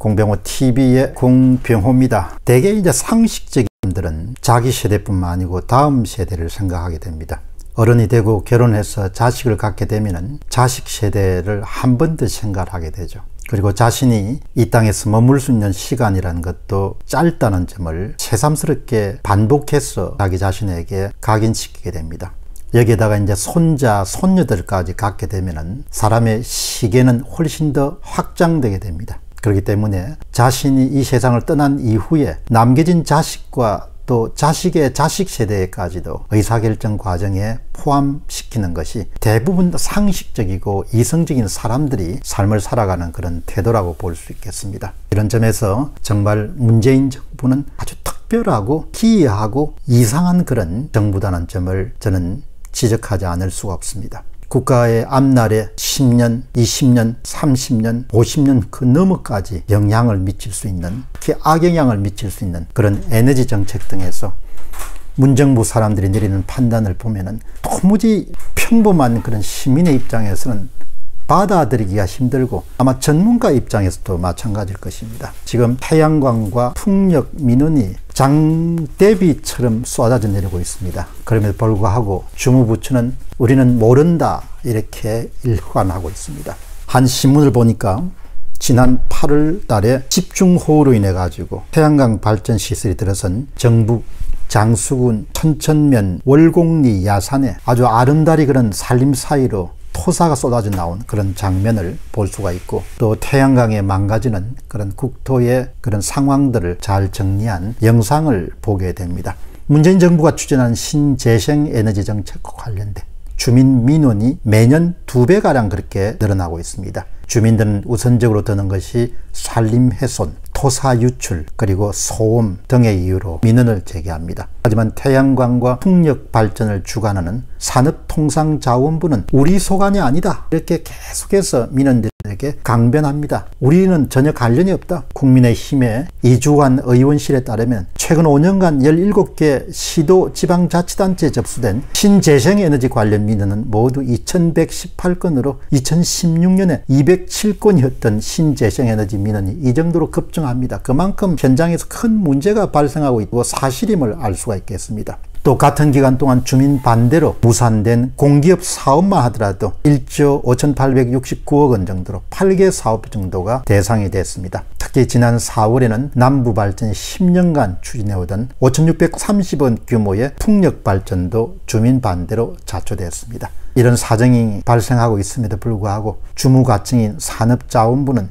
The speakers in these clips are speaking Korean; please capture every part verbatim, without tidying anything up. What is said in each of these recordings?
공병호 티비의 공병호입니다. 대개 이제 상식적인 분들은 자기 세대뿐만 아니고 다음 세대를 생각하게 됩니다. 어른이 되고 결혼해서 자식을 갖게 되면 자식 세대를 한 번 더 생각하게 되죠. 그리고 자신이 이 땅에서 머물 수 있는 시간이라는 것도 짧다는 점을 새삼스럽게 반복해서 자기 자신에게 각인시키게 됩니다. 여기에다가 이제 손자, 손녀들까지 갖게 되면은 사람의 시계는 훨씬 더 확장되게 됩니다. 그렇기 때문에 자신이 이 세상을 떠난 이후에 남겨진 자식과 또 자식의 자식 세대까지도 의사결정 과정에 포함시키는 것이 대부분 상식적이고 이성적인 사람들이 삶을 살아가는 그런 태도라고 볼 수 있겠습니다. 이런 점에서 정말 문재인 정부는 아주 특별하고 기이하고 이상한 그런 정부다는 점을 저는 지적하지 않을 수가 없습니다. 국가의 앞날에 십 년, 이십 년, 삼십 년, 오십 년 그 너머까지 영향을 미칠 수 있는, 특히 악영향을 미칠 수 있는 그런 에너지 정책 등에서 문정부 사람들이 내리는 판단을 보면은 도무지 평범한 그런 시민의 입장에서는 받아들이기가 힘들고 아마 전문가 입장에서도 마찬가지일 것입니다. 지금 태양광과 풍력 민원이 장대비처럼 쏟아져 내리고 있습니다. 그럼에도 불구하고 주무부처는 우리는 모른다 이렇게 일관하고 있습니다. 한 신문을 보니까 지난 팔월 달에 집중호우로 인해 가지고 태양광 발전 시설이 들어선 정북 장수군 천천면 월곡리 야산에 아주 아름다리 그런 산림 사이로 토사가 쏟아져 나온 그런 장면을 볼 수가 있고, 또 태양광에 망가지는 그런 국토의 그런 상황들을 잘 정리한 영상을 보게 됩니다. 문재인 정부가 추진한 신재생 에너지 정책과 관련된 주민 민원이 매년 두 배가량 그렇게 늘어나고 있습니다. 주민들은 우선적으로 드는 것이 산림 훼손, 토사 유출, 그리고 소음 등의 이유로 민원을 제기합니다. 하지만 태양광과 풍력 발전을 주관하는 산업통상자원부는 우리 소관이 아니다 이렇게 계속해서 민원들에게 강변합니다. 우리는 전혀 관련이 없다. 국민의힘의 이주환 의원실에 따르면 최근 오 년간 열일곱 개 시도 지방자치단체에 접수된 신재생에너지 관련 민원은 모두 이천백십팔 건으로 이천십육 년에 이백칠 건이었던 신재생에너지 민원이 이 정도로 급증합니다. 그만큼 현장에서 큰 문제가 발생하고 있고 사실임을 알 수가 있겠습니다. 또 같은 기간 동안 주민 반대로 무산된 공기업 사업만 하더라도 일조 오천팔백육십구억 원 정도로 팔 개 사업 정도가 대상이 됐습니다. 특히 지난 사월에는 남부발전이 십 년간 추진해오던 오천육백삼십 원 규모의 풍력발전도 주민 반대로 자초되었습니다. 이런 사정이 발생하고 있음에도 불구하고 주무과청인 산업자원부는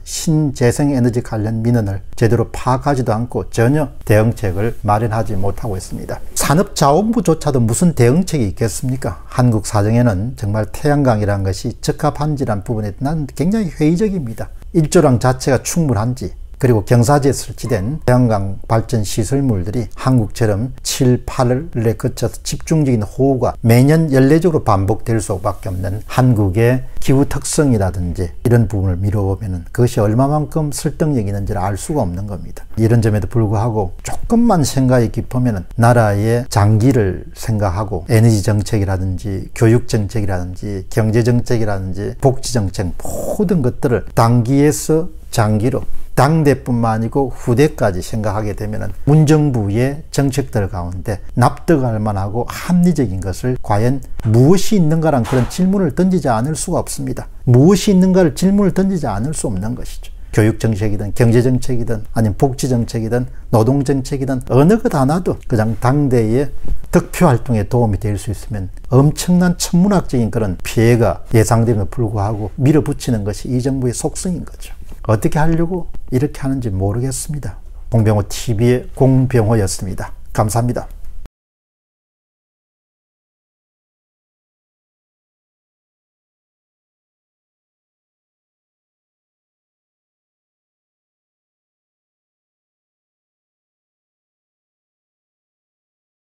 신재생에너지 관련 민원을 제대로 파악하지도 않고 전혀 대응책을 마련하지 못하고 있습니다. 산업자원부조차도 무슨 대응책이 있겠습니까? 한국 사정에는 정말 태양광이라는 것이 적합한지란 부분에 난 굉장히 회의적입니다. 일조량 자체가 충분한지, 그리고 경사지에 설치된 태양광 발전 시설물들이 한국처럼 칠, 팔월에 거쳐서 집중적인 호우가 매년 연례적으로 반복될 수밖에 없는 한국의 기후 특성이라든지 이런 부분을 미뤄보면 그것이 얼마만큼 설득력이 있는지를 알 수가 없는 겁니다. 이런 점에도 불구하고 조금만 생각이 깊으면 나라의 장기를 생각하고 에너지 정책이라든지 교육 정책이라든지 경제 정책이라든지 복지 정책 모든 것들을 단기에서 장기로 당대뿐만 아니고 후대까지 생각하게 되면 문정부의 정책들 가운데 납득할 만하고 합리적인 것을 과연 무엇이 있는가란 그런 질문을 던지지 않을 수가 없습니다. 무엇이 있는가를 질문을 던지지 않을 수 없는 것이죠. 교육정책이든 경제정책이든 아니면 복지정책이든 노동정책이든 어느 것 하나도 그냥 당대의 득표활동에 도움이 될 수 있으면 엄청난 천문학적인 그런 피해가 예상됨에도 불구하고 밀어붙이는 것이 이 정부의 속성인 거죠. 어떻게 하려고 이렇게 하는지 모르겠습니다. 공병호 티비의 공병호였습니다. 감사합니다.